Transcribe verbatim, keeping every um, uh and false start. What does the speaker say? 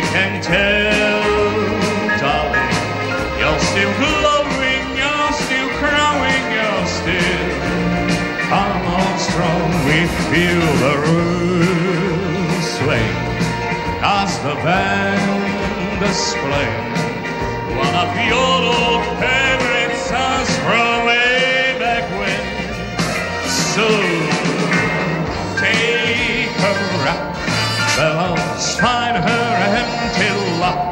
can tell, darling, you're still glowing, you're still crowing, you're still come on strong. We feel the room swing as the band display one of your old favorite songs from way back when. So take her up, bellows, find her empty lot.